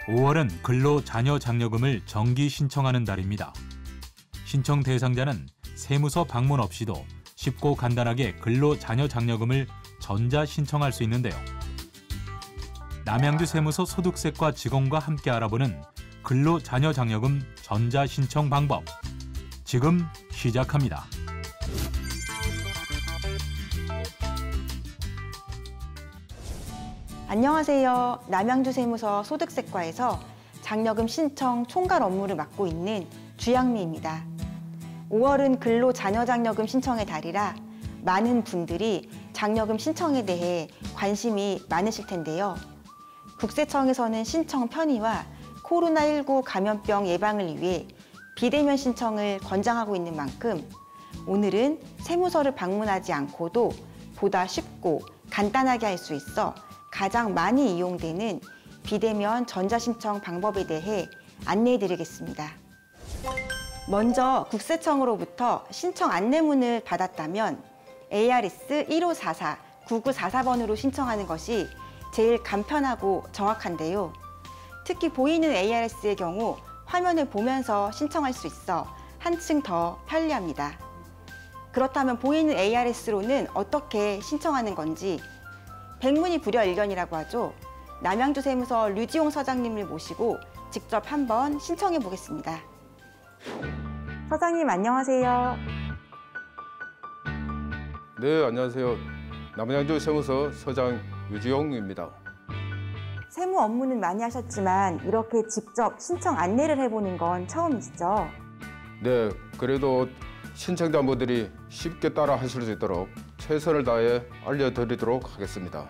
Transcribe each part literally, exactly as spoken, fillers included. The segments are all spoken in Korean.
오월은 근로자녀장려금을 정기 신청하는 달입니다. 신청 대상자는 세무서 방문 없이도 쉽고 간단하게 근로자녀장려금을 전자 신청할 수 있는데요. 남양주 세무서 소득세과 직원과 함께 알아보는 근로자녀장려금 전자 신청 방법. 지금 시작합니다. 안녕하세요. 남양주 세무서 소득세과에서 장려금 신청 총괄 업무를 맡고 있는 주양미입니다. 오월은 근로자녀장려금 신청의 달이라 많은 분들이 장려금 신청에 대해 관심이 많으실 텐데요. 국세청에서는 신청 편의와 코로나십구 감염병 예방을 위해 비대면 신청을 권장하고 있는 만큼 오늘은 세무서를 방문하지 않고도 보다 쉽고 간단하게 할 수 있어 가장 많이 이용되는 비대면 전자신청 방법에 대해 안내해드리겠습니다. 먼저 국세청으로부터 신청 안내문을 받았다면 에이아르에스 일오사사 구구사사 번으로 신청하는 것이 제일 간편하고 정확한데요. 특히 보이는 에이아르에스의 경우 화면을 보면서 신청할 수 있어 한층 더 편리합니다. 그렇다면 보이는 에이아르에스로는 어떻게 신청하는 건지 백문이 불여일견이라고 하죠. 남양주 세무서 류지용 서장님을 모시고 직접 한번 신청해 보겠습니다. 서장님 안녕하세요. 네, 안녕하세요. 남양주 세무서 서장 유지용입니다. 세무 업무는 많이 하셨지만 이렇게 직접 신청 안내를 해보는 건 처음이시죠? 네, 그래도 신청자분들이 쉽게 따라 하실 수 있도록 최선을 다해 알려드리도록 하겠습니다.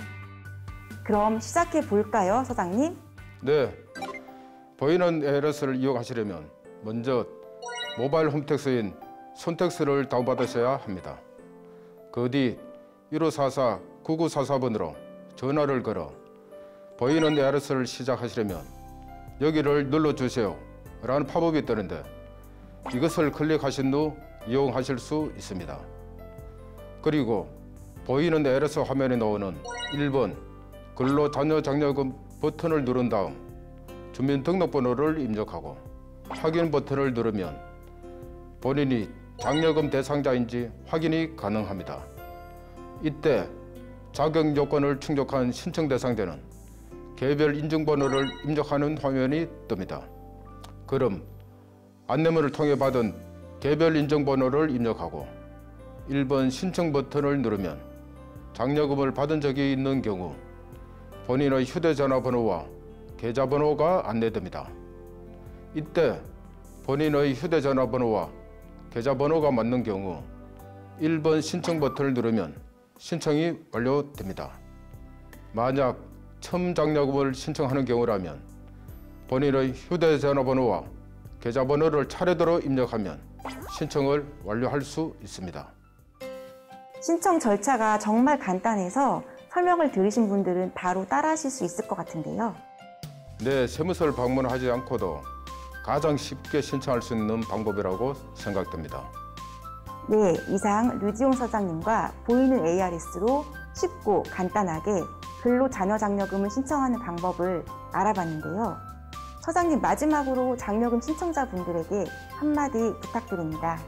그럼 시작해 볼까요, 서장님? 네, 보이는 에이아르에스를 이용하시려면 먼저 모바일 홈택스인 손택스를 다운받으셔야 합니다. 그 뒤 일오사사 구구사사 번으로 전화를 걸어 보이는 에이아르에스를 시작하시려면 여기를 눌러주세요 라는 팝업이 뜨는데 이것을 클릭하신 후 이용하실 수 있습니다. 그리고 보이는 에이아르에스 화면에 나오는 일 번 근로자녀장려금 버튼을 누른 다음 주민등록번호를 입력하고 확인 버튼을 누르면 본인이 장려금 대상자인지 확인이 가능합니다. 이때 자격 요건을 충족한 신청 대상자는 개별 인증번호를 입력하는 화면이 뜹니다. 그럼 안내문을 통해 받은 개별 인증번호를 입력하고 일 번 신청 버튼을 누르면 장려금을 받은 적이 있는 경우 본인의 휴대전화 번호와 계좌번호가 안내됩니다. 이때 본인의 휴대전화 번호와 계좌번호가 맞는 경우 일 번 신청 버튼을 누르면 신청이 완료됩니다. 만약 처음 장려금을 신청하는 경우라면 본인의 휴대전화 번호와 계좌번호를 차례대로 입력하면 신청을 완료할 수 있습니다. 신청 절차가 정말 간단해서 설명을 들으신 분들은 바로 따라하실 수 있을 것 같은데요. 네, 세무서를 방문하지 않고도 가장 쉽게 신청할 수 있는 방법이라고 생각됩니다. 네, 이상 류지용 서장님과 보이는 에이아르에스로 쉽고 간단하게 근로자녀장려금을 신청하는 방법을 알아봤는데요. 서장님, 마지막으로 장려금 신청자분들에게 한마디 부탁드립니다.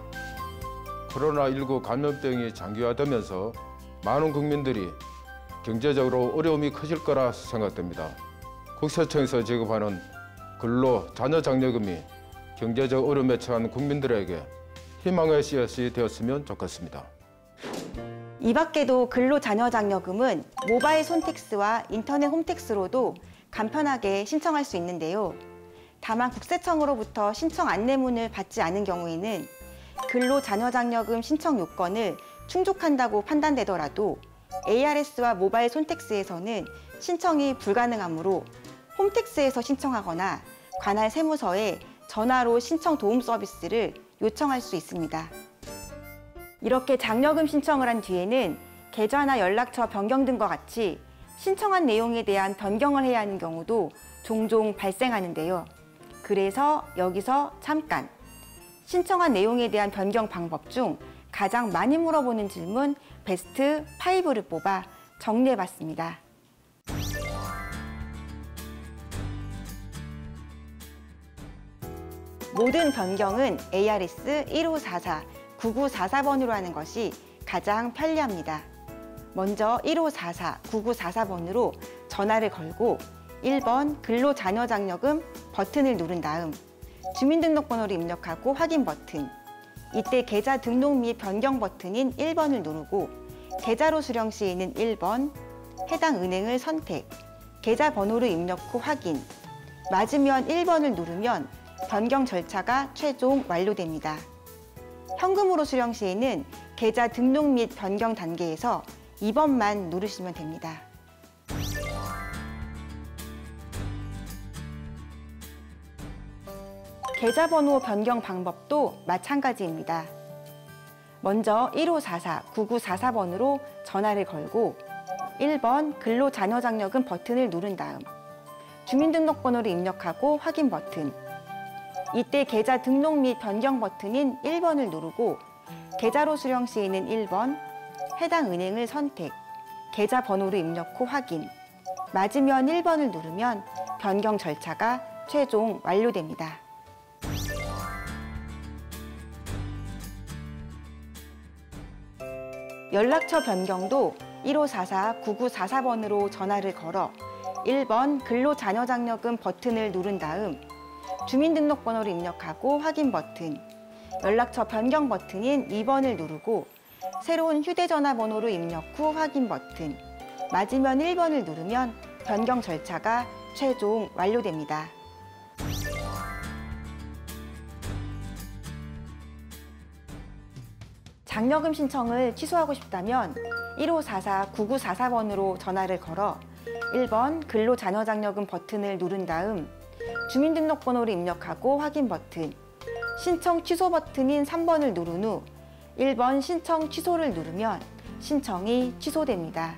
코로나십구 감염병이 장기화되면서 많은 국민들이 경제적으로 어려움이 커질 거라 생각됩니다. 국세청에서 지급하는 근로자녀장려금이 경제적 어려움에 처한 국민들에게 희망의 씨앗이 되었으면 좋겠습니다. 이 밖에도 근로자녀장려금은 모바일 손택스와 인터넷 홈택스로도 간편하게 신청할 수 있는데요. 다만 국세청으로부터 신청 안내문을 받지 않은 경우에는 근로자녀장려금 신청 요건을 충족한다고 판단되더라도 에이아르에스와 모바일 손택스에서는 신청이 불가능하므로 홈택스에서 신청하거나 관할 세무서에 전화로 신청 도움 서비스를 요청할 수 있습니다. 이렇게 장려금 신청을 한 뒤에는 계좌나 연락처 변경 등과 같이 신청한 내용에 대한 변경을 해야 하는 경우도 종종 발생하는데요. 그래서 여기서 잠깐 신청한 내용에 대한 변경 방법 중 가장 많이 물어보는 질문 베스트 파이브를 뽑아 정리해봤습니다. 모든 변경은 에이아르에스 일오사사 구구사사 번으로 하는 것이 가장 편리합니다. 먼저 일오사사 구구사사 번으로 전화를 걸고 일 번 근로자녀장려금 버튼을 누른 다음 주민등록번호를 입력하고 확인 버튼, 이때 계좌 등록 및 변경 버튼인 일 번을 누르고 계좌로 수령 시에는 일 번, 해당 은행을 선택, 계좌 번호를 입력 후 확인, 맞으면 일 번을 누르면 변경 절차가 최종 완료됩니다. 현금으로 수령 시에는 계좌 등록 및 변경 단계에서 이 번만 누르시면 됩니다. 계좌번호 변경 방법도 마찬가지입니다. 먼저 일오사사 구구사사 번으로 전화를 걸고 일 번 근로자녀장려금 버튼을 누른 다음 주민등록번호를 입력하고 확인 버튼, 이때 계좌 등록 및 변경 버튼인 일 번을 누르고 계좌로 수령 시에는 일 번, 해당 은행을 선택, 계좌 번호를 입력 후 확인, 맞으면 일 번을 누르면 변경 절차가 최종 완료됩니다. 연락처 변경도 일오사사 구구사사 번으로 전화를 걸어 일 번 근로자녀장려금 버튼을 누른 다음 주민등록번호를 입력하고 확인 버튼, 연락처 변경 버튼인 이 번을 누르고 새로운 휴대전화 번호를 입력 후 확인 버튼, 맞으면 일 번을 누르면 변경 절차가 최종 완료됩니다. 장려금 신청을 취소하고 싶다면 일오사사 구구사사 번으로 전화를 걸어 일 번 근로자녀장려금 버튼을 누른 다음 주민등록번호를 입력하고 확인 버튼, 신청 취소 버튼인 삼 번을 누른 후 일 번 신청 취소를 누르면 신청이 취소됩니다.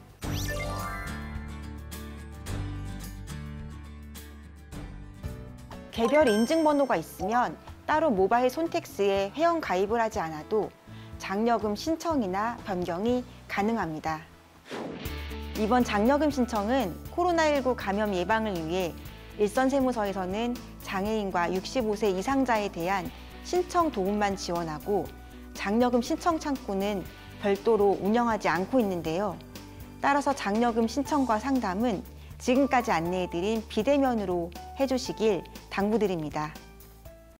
개별 인증번호가 있으면 따로 모바일 손택스에 회원 가입을 하지 않아도 장려금 신청이나 변경이 가능합니다. 이번 장려금 신청은 코로나십구 감염 예방을 위해 일선세무서에서는 장애인과 육십오 세 이상자에 대한 신청 도움만 지원하고 장려금 신청 창구는 별도로 운영하지 않고 있는데요. 따라서 장려금 신청과 상담은 지금까지 안내해드린 비대면으로 해주시길 당부드립니다.